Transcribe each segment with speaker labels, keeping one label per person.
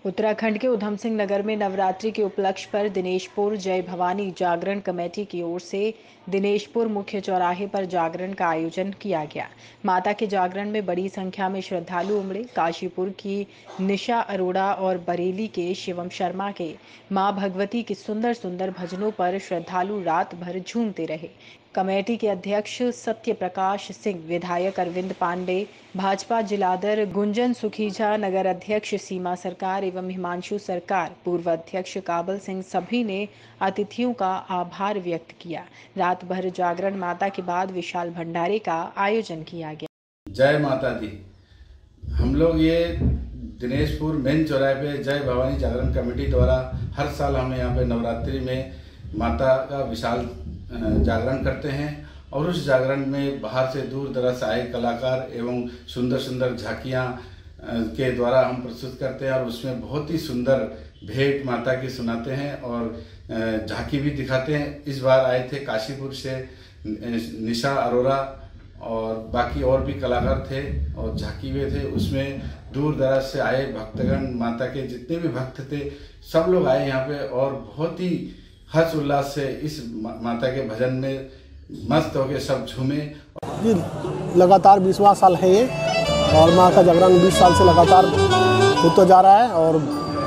Speaker 1: उत्तराखंड के उधम सिंह नगर में नवरात्रि के उपलक्ष्य पर दिनेशपुर जय भवानी जागरण कमेटी की ओर से दिनेशपुर मुख्य चौराहे पर जागरण का आयोजन किया गया। माता के जागरण में बड़ी संख्या में श्रद्धालु उमड़े। काशीपुर की निशा अरोड़ा और बरेली के शिवम शर्मा के मां भगवती के सुंदर सुंदर भजनों पर श्रद्धालु रात भर झूमते रहे। कमेटी के अध्यक्ष सत्य प्रकाश सिंह, विधायक अरविंद पांडे, भाजपा जिलाधर गुंजन सुखीजा, नगर अध्यक्ष सीमा सरकार एवं हिमांशु सरकार, पूर्व अध्यक्ष काबल सिंह सभी ने अतिथियों का आभार व्यक्त किया। रात भर जागरण माता के बाद विशाल भंडारे का आयोजन किया गया।
Speaker 2: जय माता दी। हम लोग ये दिनेशपुर मेन चौराहे पे जय भवानी जागरण कमेटी द्वारा हर साल हम यहाँ पे नवरात्रि में माता का विशाल जागरण करते हैं और उस जागरण में बाहर से दूर दराज से आए कलाकार एवं सुंदर सुंदर झांकियाँ के द्वारा हम प्रस्तुत करते हैं और उसमें बहुत ही सुंदर भेंट माता की सुनाते हैं और झांकी भी दिखाते हैं। इस बार आए थे काशीपुर से निशा अरोड़ा और बाकी और भी कलाकार थे और झांकी में थे। उसमें दूर दराज से आए भक्तगण, माता के जितने भी भक्त थे सब लोग आए यहाँ पे और बहुत ही हर्ष उल्लास से इस माता के भजन में मस्त होके सब झूमे।
Speaker 3: लगातार 20वां साल है ये और माँ का जागरण 20 साल से लगातार होता जा रहा है और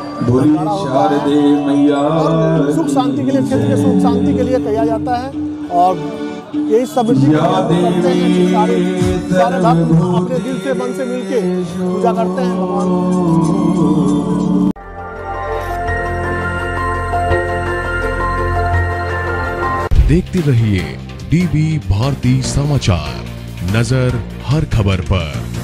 Speaker 3: सुख शांति के लिए, क्षेत्र के सुख शांति के लिए किया जाता है और यही सब सारे भक्त अपने दिल से मन से मिलके पूजा करते हैं भगवान।
Speaker 4: देखते रहिए डीबी भारती समाचार, नजर हर खबर पर।